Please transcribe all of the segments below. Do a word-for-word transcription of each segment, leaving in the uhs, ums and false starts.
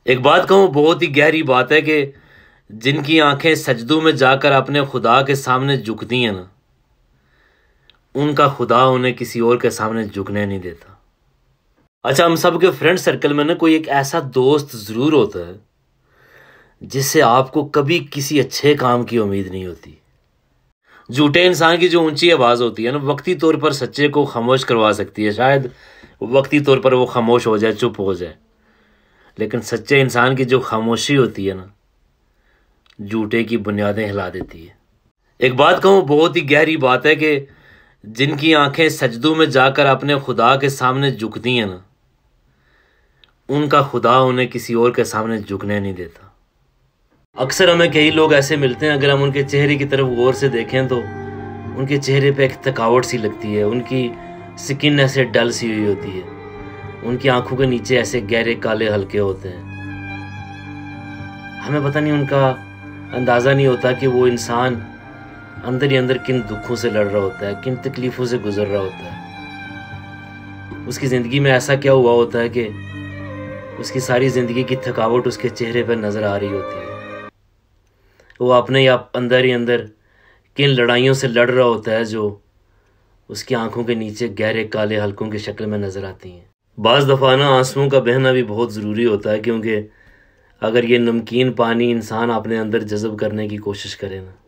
एक बात कहूँ, बहुत ही गहरी बात है कि जिनकी आंखें सजदों में जाकर अपने खुदा के सामने झुकती हैं ना, उनका खुदा उन्हें किसी और के सामने झुकने नहीं देता। अच्छा, हम सब के फ्रेंड सर्कल में ना कोई एक ऐसा दोस्त ज़रूर होता है जिससे आपको कभी किसी अच्छे काम की उम्मीद नहीं होती। झूठे इंसान की जो ऊंची आवाज़ होती है ना, वक्ती तौर पर सच्चे को खामोश करवा सकती है। शायद वक्ती तौर पर वो खामोश हो जाए, चुप हो जाए, लेकिन सच्चे इंसान की जो खामोशी होती है ना, झूठे की बुनियादें हिला देती है। एक बात कहूँ, बहुत ही गहरी बात है कि जिनकी आंखें सजदों में जाकर अपने खुदा के सामने झुकती हैं ना, उनका खुदा उन्हें किसी और के सामने झुकने नहीं देता। अक्सर हमें कई लोग ऐसे मिलते हैं, अगर हम उनके चेहरे की तरफ गौर से देखें तो उनके चेहरे पे एक थकावट सी लगती है, उनकी स्किन ऐसे डल सी हुई होती है, उनकी आंखों के नीचे ऐसे गहरे काले हल्के होते हैं। हमें पता नहीं, उनका अंदाज़ा नहीं होता कि वो इंसान अंदर ही अंदर किन दुखों से लड़ रहा होता है, किन तकलीफ़ों से गुजर रहा होता है। उसकी ज़िंदगी में ऐसा क्या हुआ होता है कि उसकी सारी ज़िंदगी की थकावट उसके चेहरे पर नज़र आ रही होती है। वो अपने आप अंदर ही अंदर किन लड़ाइयों से लड़ रहा होता है जो उसकी आंखों के नीचे गहरे काले हल्कों की शक्ल में नज़र आती हैं। बाज़ दफ़ा ना आंसुओं का बहना भी बहुत ज़रूरी होता है, क्योंकि अगर ये नमकीन पानी इंसान अपने अंदर जज़ब करने की कोशिश करे ना,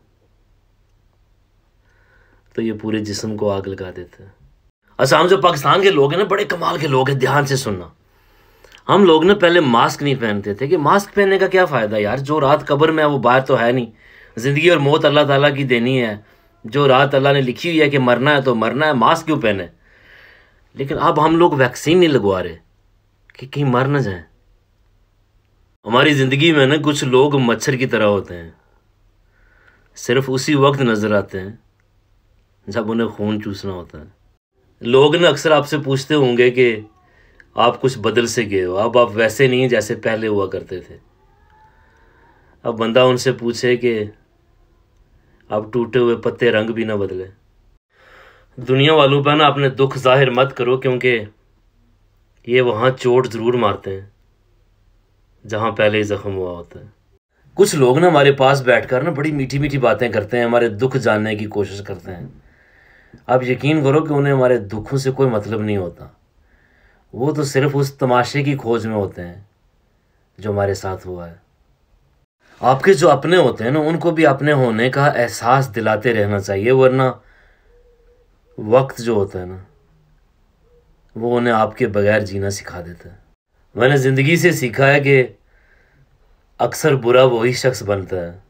तो ये पूरे जिस्म को आग लगा देता है। अच्छा, हम जो पाकिस्तान के लोग हैं ना, बड़े कमाल के लोग हैं। ध्यान से सुनना, हम लोग ना पहले मास्क नहीं पहनते थे कि मास्क पहनने का क्या फ़ायदा यार, जो रात कब्र में है वो बाहर तो है नहीं। ज़िंदगी और मौत अल्लाह ताला की देनी है, जो रात अल्लाह ने लिखी हुई है कि मरना है तो मरना है, मास्क क्यों पहने। लेकिन अब हम लोग वैक्सीन नहीं लगवा रहे कि कहीं मर ना जाए। हमारी ज़िंदगी में ना कुछ लोग मच्छर की तरह होते हैं, सिर्फ उसी वक्त नज़र आते हैं जब उन्हें खून चूसना होता है। लोग ना अक्सर आपसे पूछते होंगे कि आप कुछ बदल से गए हो, अब आप वैसे नहीं जैसे पहले हुआ करते थे। अब बंदा उनसे पूछे कि अब टूटे हुए पत्ते रंग भी ना बदले। दुनिया वालों पर ना अपने दुख जाहिर मत करो, क्योंकि ये वहाँ चोट ज़रूर मारते हैं जहाँ पहले ही ज़ख्म हुआ होता है। कुछ लोग ना हमारे पास बैठकर ना बड़ी मीठी मीठी बातें करते हैं, हमारे दुख जानने की कोशिश करते हैं। आप यकीन करो कि उन्हें हमारे दुखों से कोई मतलब नहीं होता। वो तो सिर्फ उस तमाशे की खोज में होते हैं जो हमारे साथ हुआ है। आपके जो अपने होते हैं ना, उनको भी अपने होने का एहसास दिलाते रहना चाहिए, वरना वक्त जो होता है ना, वो उन्हें आपके बगैर जीना सिखा देता है। मैंने ज़िंदगी से सीखा है कि अक्सर बुरा वही शख्स बनता है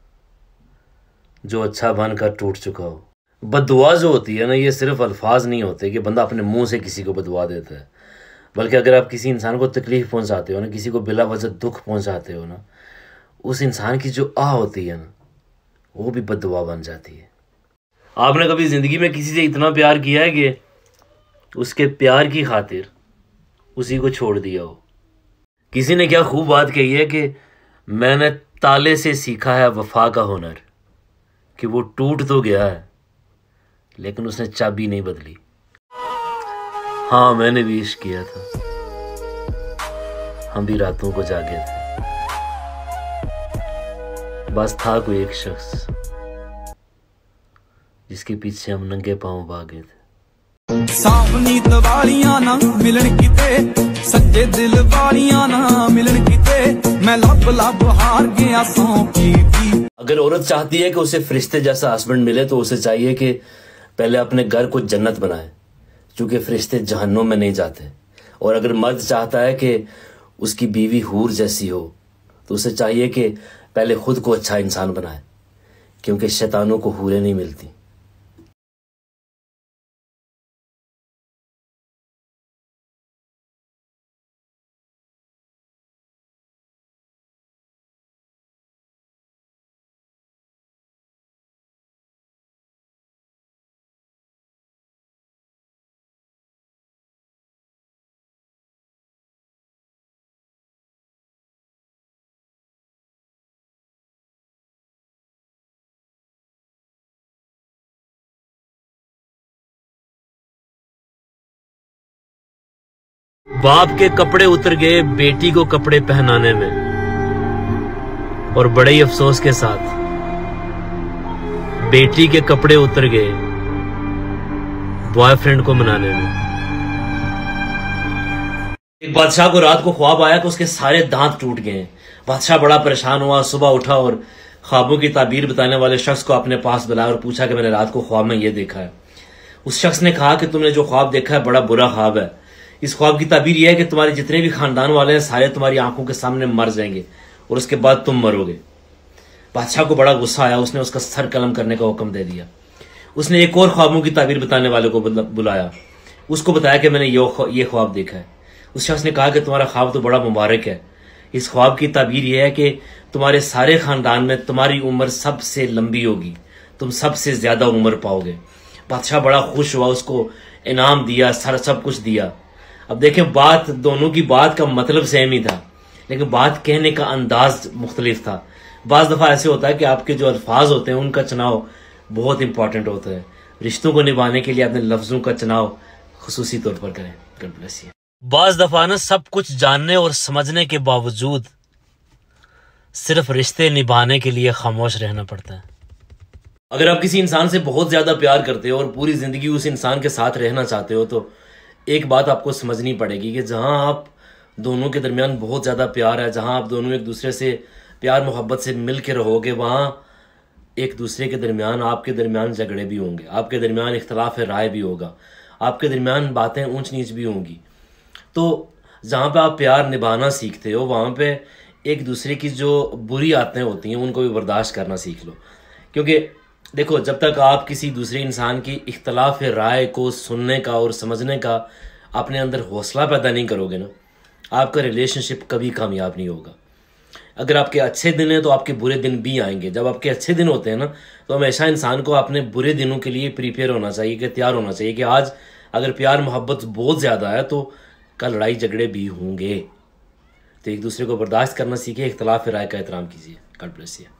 जो अच्छा बनकर टूट चुका हो। बद्दुआ जो होती है ना, ये सिर्फ अल्फाज नहीं होते कि बंदा अपने मुंह से किसी को बदुआ देता है, बल्कि अगर आप किसी इंसान को तकलीफ़ पहुंचाते हो ना, किसी को बिला वजह दुख पहुंचाते हो ना, उस इंसान की जो आह होती है ना, वो भी बद्दुआ बन जाती है। आपने कभी ज़िंदगी में किसी से इतना प्यार किया है कि उसके प्यार की खातिर उसी को छोड़ दिया हो। किसी ने क्या खूब बात कही है कि मैंने ताले से सीखा है वफा का हुनर, कि वो टूट तो गया है लेकिन उसने चाबी नहीं बदली। हाँ, मैंने भी इश्क किया था, हम भी रातों को जागे थे, बस था कोई एक शख्स जिसके पीछे हम नंगे पांव भागे थे। सावनी वालियां ना मिलन किते, सच्चे दिल वालियां ना मिलन किते, मैं लब लब हार गया सौ की। अगर औरत चाहती है कि उसे फरिश्ते जैसा हस्बैंड मिले, तो उसे चाहिए कि पहले अपने घर को जन्नत बनाए, क्योंकि फरिश्ते जहन्नुम में नहीं जाते। और अगर मर्द चाहता है कि उसकी बीवी हूर जैसी हो, तो उसे चाहिए कि पहले खुद को अच्छा इंसान बनाए, क्योंकि शैतानों को हूरें नहीं मिलती। बाप के कपड़े उतर गए बेटी को कपड़े पहनाने में, और बड़े ही अफसोस के साथ बेटी के कपड़े उतर गए बॉयफ्रेंड को मनाने में। एक बादशाह को रात को ख्वाब आया कि उसके सारे दांत टूट गए। बादशाह बड़ा परेशान हुआ, सुबह उठा और ख्वाबों की ताबीर बताने वाले शख्स को अपने पास बुलाया और पूछा कि मैंने रात को ख्वाब में ये देखा है। उस शख्स ने कहा कि तुमने जो ख्वाब देखा है बड़ा बुरा ख्वाब है। इस ख्वाब की ताबीर यह है कि तुम्हारे जितने भी खानदान वाले हैं सारे तुम्हारी आंखों के सामने मर जाएंगे और उसके बाद तुम मरोगे। बादशाह को बड़ा गुस्सा आया, उसने उसका सर कलम करने का हुक्म दे दिया। उसने एक और ख्वाबों की ताबीर बताने वाले को बुलाया, उसको बताया कि मैंने ये ख्वाब देखा है। उस शख्स ने कहा कि तुम्हारा ख्वाब तो बड़ा मुबारक है। इस ख्वाब की ताबीर यह है कि तुम्हारे सारे खानदान में तुम्हारी उम्र सबसे लंबी होगी, तुम सबसे ज्यादा उम्र पाओगे। बादशाह बड़ा खुश हुआ, उसको इनाम दिया, सारा सब कुछ दिया। अब देखें, बात दोनों की बात का मतलब सेम ही था, लेकिन बात कहने का अंदाज मुख्तलिफ था। बाज दफा ऐसे होता है कि आपके जो अल्फाज होते हैं उनका चुनाव बहुत इंपॉर्टेंट होता है। रिश्तों को निभाने के लिए अपने लफ्जों का चुनाव खुसूसी तौर पर करें। God bless you. बाज दफा ना सब कुछ जानने और समझने के बावजूद सिर्फ रिश्ते निभाने के लिए खामोश रहना पड़ता है। अगर आप किसी इंसान से बहुत ज्यादा प्यार करते हो और पूरी जिंदगी उस इंसान के साथ रहना चाहते हो तो एक बात आपको समझनी पड़ेगी कि जहां आप दोनों के दरमियान बहुत ज़्यादा प्यार है, जहां आप दोनों एक दूसरे से प्यार मोहब्बत से मिल के रहोगे, वहां एक दूसरे के दरमियान आपके दरमियान झगड़े भी होंगे, आपके दरमियान इख्तलाफ राय भी होगा, आपके दरमियान बातें ऊंच नीच भी होंगी। तो जहाँ पे आप प्यार निभाना सीखते हो वहाँ पे एक दूसरे की जो बुरी आदतें होती हैं उनको भी बर्दाश्त करना सीख लो। क्योंकि देखो, जब तक आप किसी दूसरे इंसान की इख्तलाफ राय को सुनने का और समझने का अपने अंदर हौसला पैदा नहीं करोगे ना, आपका रिलेशनशिप कभी कामयाब नहीं होगा। अगर आपके अच्छे दिन हैं तो आपके बुरे दिन भी आएंगे। जब आपके अच्छे दिन होते हैं ना तो हमेशा इंसान को अपने बुरे दिनों के लिए प्रिपेयर होना चाहिए, कि तैयार होना चाहिए कि आज अगर प्यार मोहब्बत बहुत ज़्यादा है तो कल लड़ाई झगड़े भी होंगे। तो एक दूसरे को बर्दाश्त करना सीखिए, इख्तलाफ राय का एहतराम कीजिए। God bless you.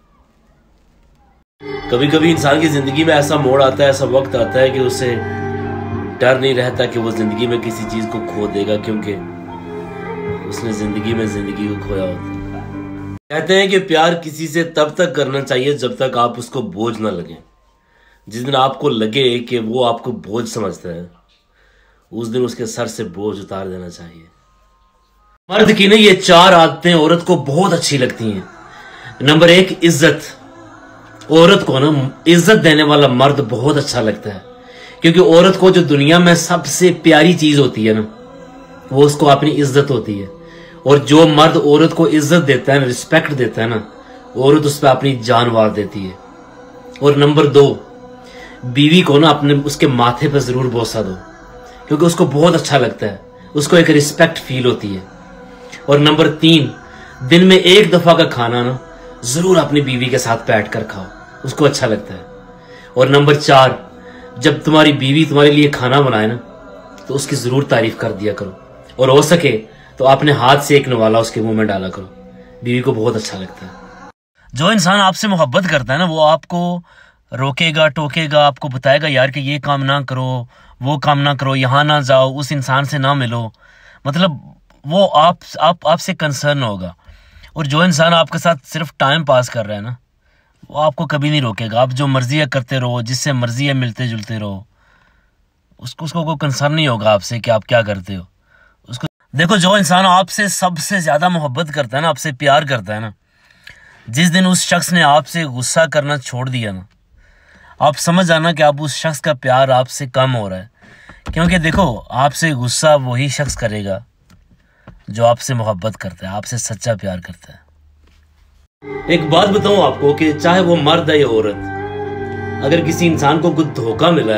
कभी कभी इंसान की ज़िंदगी में ऐसा मोड़ आता है, ऐसा वक्त आता है कि उसे डर नहीं रहता कि वो ज़िंदगी में किसी चीज़ को खो देगा, क्योंकि उसने ज़िंदगी में ज़िंदगी को खोया होता है। कहते हैं कि प्यार किसी से तब तक करना चाहिए जब तक आप उसको बोझ ना लगे। जिस दिन आपको लगे कि वो आपको बोझ समझता है उस दिन उसके सर से बोझ उतार देना चाहिए। मर्द की ना ये चार आदतें औरत को बहुत अच्छी लगती हैं। नंबर एक, इज्जत। औरत को ना इज्जत देने वाला मर्द बहुत अच्छा लगता है, क्योंकि औरत को जो दुनिया में सबसे प्यारी चीज होती है ना वो उसको अपनी इज्जत होती है। और जो मर्द औरत को इज्जत देता है ना, रिस्पेक्ट देता है ना, औरत उस पर अपनी जान वार देती है। और नंबर दो, बीवी को ना अपने उसके माथे पर जरूर बोसा दो, क्योंकि उसको बहुत अच्छा लगता है, उसको एक रिस्पेक्ट फील होती है। और नंबर तीन, दिन में एक दफा का खाना ना जरूर अपनी बीवी के साथ बैठ कर खाओ, उसको अच्छा लगता है। और नंबर चार, जब तुम्हारी बीवी तुम्हारे लिए खाना बनाए ना तो उसकी जरूर तारीफ कर दिया करो, और हो सके तो अपने हाथ से एक नवाला उसके मुंह में डाला करो, बीवी को बहुत अच्छा लगता है। जो इंसान आपसे मोहब्बत करता है ना वो आपको रोकेगा, टोकेगा, आपको बताएगा यार कि ये काम ना करो, वो काम ना करो, यहाँ ना जाओ, उस इंसान से ना मिलो, मतलब वो आप आप आपसे कंसर्न होगा। और जो इंसान आपके साथ सिर्फ टाइम पास कर रहा है ना वो आपको कभी नहीं रोकेगा। आप जो मर्जी है करते रहो, जिससे मर्जी है मिलते जुलते रहो, उसको उसको कोई कंसर्न नहीं होगा आपसे कि आप क्या करते हो। उसको देखो, जो इंसान आपसे सबसे ज्यादा मोहब्बत करता है ना, आपसे प्यार करता है ना, जिस दिन उस शख्स ने आपसे गुस्सा करना छोड़ दिया ना, आप समझ आना कि आप उस शख्स का प्यार आपसे कम हो रहा है। क्योंकि देखो, आपसे गुस्सा वही शख्स करेगा जो आपसे मोहब्बत करता है, आपसे सच्चा प्यार करता है। एक बात बताऊं आपको कि चाहे वो मर्द है या औरत, अगर किसी इंसान को कुछ धोखा मिला है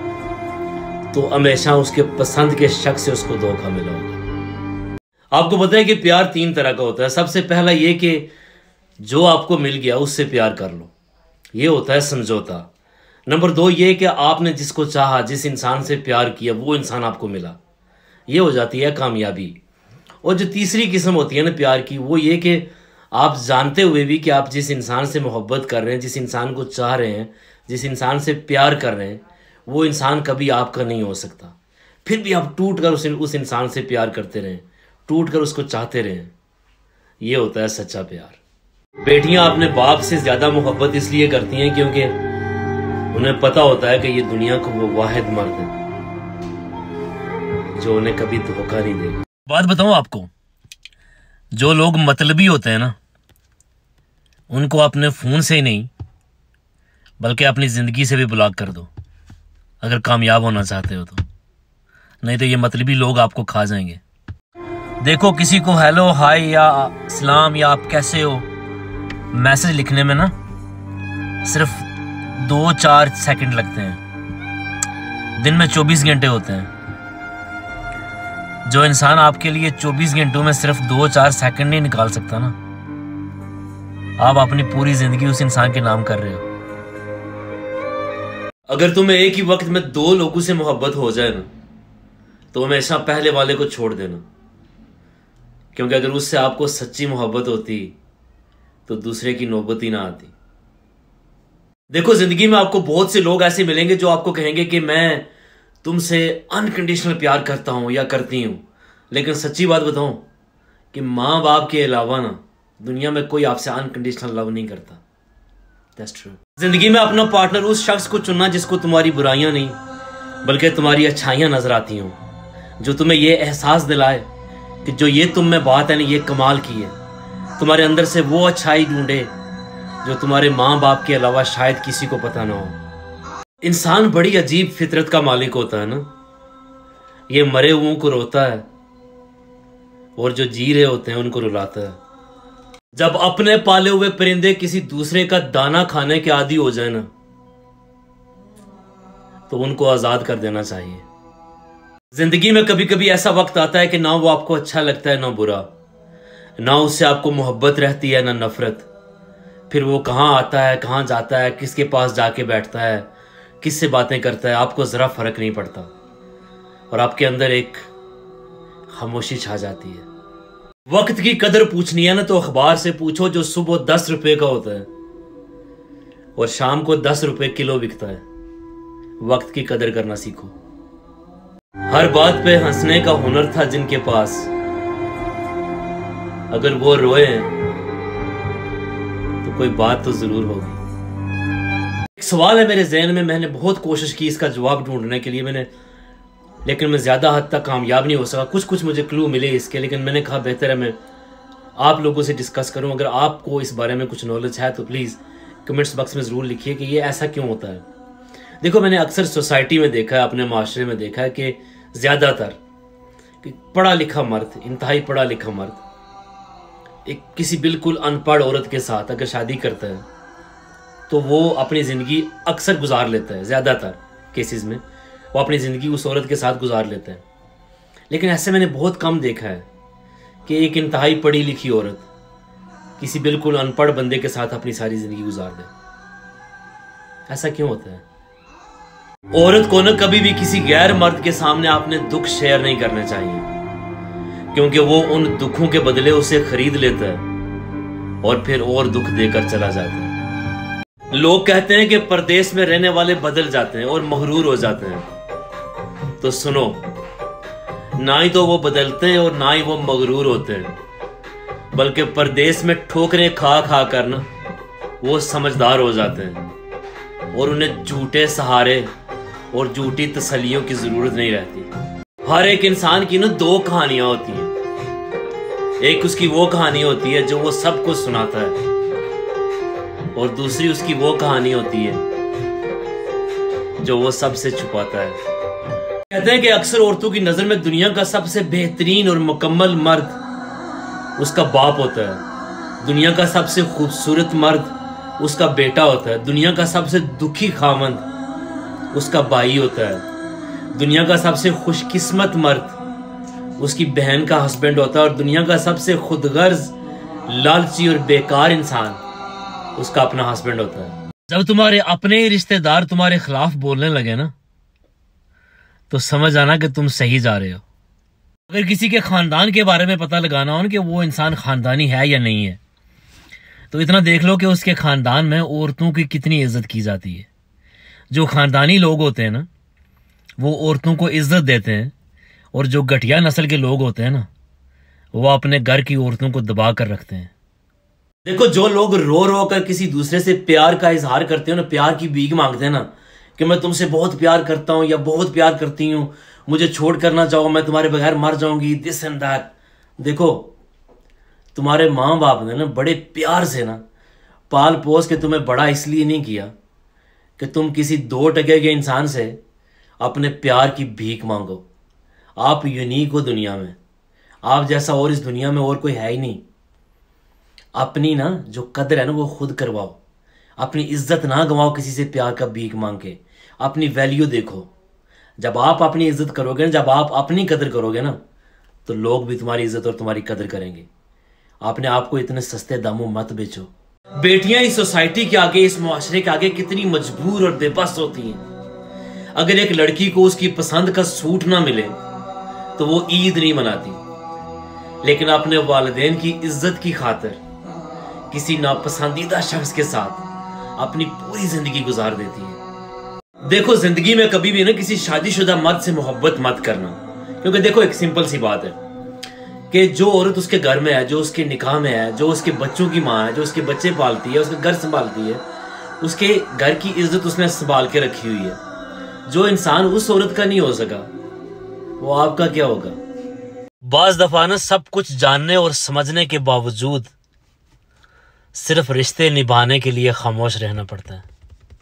ना तो हमेशा उसके पसंद के शख्स से उसको धोखा मिला होगा। आपको पता है कि प्यार तीन तरह का होता है। सबसे पहला ये कि जो आपको मिल गया उससे प्यार कर लो, ये होता है समझौता। नंबर दो ये कि आपने जिसको चाहा, जिस इंसान से प्यार किया, वो इंसान आपको मिला, ये हो जाती है कामयाबी। और जो तीसरी किस्म होती है ना प्यार की, वो ये कि आप जानते हुए भी कि आप जिस इंसान से मोहब्बत कर रहे हैं, जिस इंसान को चाह रहे हैं, जिस इंसान से प्यार कर रहे हैं, वो इंसान कभी आपका नहीं हो सकता। फिर भी आप टूट कर उस, उस इंसान से प्यार करते रहें, टूट कर उसको चाहते रहें। ये होता है सच्चा प्यार। बेटियां अपने बाप से ज्यादा मोहब्बत इसलिए करती हैं क्योंकि उन्हें पता होता है कि ये दुनिया को वो वाहिद मर्द है जो उन्हें कभी धोखा नहीं देगा। बात बताऊं आपको, जो लोग मतलबी होते हैं ना, उनको अपने फोन से ही नहीं बल्कि अपनी जिंदगी से भी ब्लॉक कर दो अगर कामयाब होना चाहते हो तो, नहीं तो ये मतलबी लोग आपको खा जाएंगे। देखो, किसी को हेलो, हाय या सलाम या आप कैसे हो मैसेज लिखने में ना सिर्फ दो चार सेकंड लगते हैं, दिन में चौबीस घंटे होते हैं। जो इंसान आपके लिए चौबीस घंटों में सिर्फ दो चार सेकंड नहीं निकाल सकता ना, आप अपनी पूरी जिंदगी उस इंसान के नाम कर रहे हो। अगर तुम्हें एक ही वक्त में दो लोगों से मोहब्बत हो जाए ना, तो हमेशा पहले वाले को छोड़ देना, क्योंकि अगर उससे आपको सच्ची मोहब्बत होती तो दूसरे की नौबत ही ना आती। देखो, जिंदगी में आपको बहुत से लोग ऐसे मिलेंगे जो आपको कहेंगे कि मैं तुमसे अनकंडीशनल प्यार करता हूं या करती हूं, लेकिन सच्ची बात बताऊं कि माँ बाप के अलावा ना दुनिया में कोई आपसे अनकंडीशनल लव नहीं करता। That's true। जिंदगी में अपना पार्टनर उस शख्स को चुनना जिसको तुम्हारी बुराइयां नहीं बल्कि तुम्हारी अच्छाइयां नजर आती हों, जो तुम्हें ये एहसास दिलाए कि जो ये तुम में बात है ना, ये कमाल की है। तुम्हारे अंदर से वो अच्छाई ढूंढे जो तुम्हारे माँ बाप के अलावा शायद किसी को पता ना हो। इंसान बड़ी अजीब फितरत का मालिक होता है ना, ये मरे हुओं को रोता है और जो जी रहे होते हैं उनको रुलाता है। जब अपने पाले हुए परिंदे किसी दूसरे का दाना खाने के आदी हो जाए ना, तो उनको आजाद कर देना चाहिए। जिंदगी में कभी कभी ऐसा वक्त आता है कि ना वो आपको अच्छा लगता है ना बुरा, ना उससे आपको मोहब्बत रहती है ना नफरत। फिर वो कहाँ आता है, कहाँ जाता है, किसके पास जाके बैठता है, किससे बातें करता है, आपको जरा फर्क नहीं पड़ता और आपके अंदर एक खामोशी छा जाती है। वक्त की कदर पूछनी है ना तो अखबार से पूछो जो सुबह दस रुपए का होता है और शाम को दस रुपए किलो बिकता है। वक्त की कदर करना सीखो। हर बात पे हंसने का हुनर था जिनके पास, अगर वो रोए तो कोई बात तो जरूर होगी। एक सवाल है मेरे जहन में, मैंने बहुत कोशिश की इसका जवाब ढूंढने के लिए मैंने, लेकिन मैं ज्यादा हद तक कामयाब नहीं हो सका। कुछ कुछ मुझे क्लू मिले इसके, लेकिन मैंने कहा बेहतर है मैं आप लोगों से डिस्कस करूं। अगर आपको इस बारे में कुछ नॉलेज है तो प्लीज कमेंट्स बॉक्स में जरूर लिखिए कि ये ऐसा क्यों होता है। देखो, मैंने अक्सर सोसाइटी में देखा है, अपने माशरे में देखा है कि ज्यादातर कि पढ़ा लिखा मर्द, इंतहाई पढ़ा लिखा मर्द एक किसी बिल्कुल अनपढ़ औरत के साथ अगर शादी करता है तो वो अपनी जिंदगी अक्सर गुजार लेता है। ज्यादातर केसेस में वो अपनी ज़िंदगी उस औरत के साथ गुजार लेते हैं, लेकिन ऐसे मैंने बहुत कम देखा है कि एक इंतहाई पढ़ी लिखी औरत किसी बिल्कुल अनपढ़ बंदे के साथ अपनी सारी ज़िंदगी गुजार दे। ऐसा क्यों होता है? औरत को न कभी भी किसी गैर मर्द के सामने अपने दुख शेयर नहीं करने चाहिए, क्योंकि वो उन दुखों के बदले उसे खरीद लेता है और फिर और दुख देकर चला जाता है। लोग कहते हैं कि परदेश में रहने वाले बदल जाते हैं और मगरूर हो जाते हैं, तो सुनो, ना ही तो वो बदलते हैं और ना ही वो मगरूर होते हैं, बल्कि परदेश में ठोकरें खा खा कर ना वो समझदार हो जाते हैं और उन्हें झूठे सहारे और झूठी तसल्लियों की जरूरत नहीं रहती। हर एक इंसान की ना दो कहानियां होती हैं, एक उसकी वो कहानी होती है जो वो सबको सुनाता है और दूसरी उसकी वो कहानी होती है जो वो सबसे छुपाता है। कहते हैं कि अक्सर औरतों की नजर में दुनिया का सबसे बेहतरीन और मुकम्मल मर्द उसका बाप होता है, दुनिया का सबसे खूबसूरत मर्द उसका बेटा होता है, दुनिया का सबसे दुखी खामंद उसका भाई होता है, दुनिया का सबसे खुशकिस्मत मर्द उसकी बहन का हस्बैंड होता है और दुनिया का सबसे खुदगर्ज, लालची और बेकार इंसान उसका अपना हस्बैंड होता है। जब तुम्हारे अपने ही रिश्तेदार तुम्हारे खिलाफ बोलने लगे ना, तो समझ आना कि तुम सही जा रहे हो। अगर किसी के खानदान के बारे में पता लगाना हो कि वो इंसान खानदानी है या नहीं है, तो इतना देख लो कि उसके खानदान में औरतों की कितनी इज्जत की जाती है। जो खानदानी लोग होते हैं ना, वो औरतों को इज्जत देते हैं, और जो घटिया नस्ल के लोग होते हैं ना, वो अपने घर की औरतों को दबा कर रखते हैं। देखो, जो लोग रो रो कर किसी दूसरे से प्यार का इजहार करते हो ना, प्यार की भीख मांगते हैं ना, कि मैं तुमसे बहुत प्यार करता हूं या बहुत प्यार करती हूं, मुझे छोड़ कर ना जाओ, मैं तुम्हारे बगैर मर जाऊंगी, दिस एंड दैट। देखो, तुम्हारे माँ बाप ने ना बड़े प्यार से ना पाल पोस के तुम्हें बड़ा इसलिए नहीं किया कि तुम किसी दो टके के इंसान से अपने प्यार की भीख मांगो। आप यूनिक हो दुनिया में, आप जैसा और इस दुनिया में और कोई है ही नहीं। अपनी ना जो कदर है ना वो खुद करवाओ, अपनी इज्जत ना गंवाओ किसी से प्यार का भीख मांग के। अपनी वैल्यू देखो। जब आप अपनी इज्जत करोगे ना, जब आप अपनी कदर करोगे ना, तो लोग भी तुम्हारी इज्जत और तुम्हारी कदर करेंगे। आपने आपको इतने सस्ते दामों मत बेचो। बेटियां इस सोसाइटी के आगे, इस मुआशरे के आगे कितनी मजबूर और बेबस होती हैं। अगर एक लड़की को उसकी पसंद का सूट ना मिले तो वो ईद नहीं मनाती, लेकिन अपने वालिदैन की इज्जत की खातिर किसी नापसंदीदा शख्स के साथ अपनी पूरी जिंदगी गुजार देती है। देखो, जिंदगी में कभी भी ना किसी शादीशुदा मर्द से मोहब्बत मत करना, क्योंकि देखो एक सिंपल सी बात है कि जो औरत उसके घर में है, जो उसके निकाह में है, जो उसके बच्चों की माँ है, जो उसके बच्चे पालती है, उसका घर संभालती है, उसके घर की इज्जत उसने संभाल के रखी हुई है। जो इंसान उस औरत का नहीं हो सका, वो आपका क्या होगा। बाज दफा ना सब कुछ जानने और समझने के बावजूद सिर्फ रिश्ते निभाने के लिए खामोश रहना पड़ता है।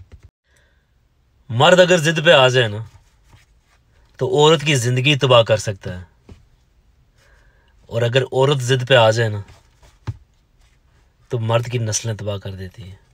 मर्द अगर जिद पे आ जाए ना, तो औरत की जिंदगी तबाह कर सकता है, और अगर औरत जिद पे आ जाए ना, तो मर्द की नस्लें तबाह कर देती है।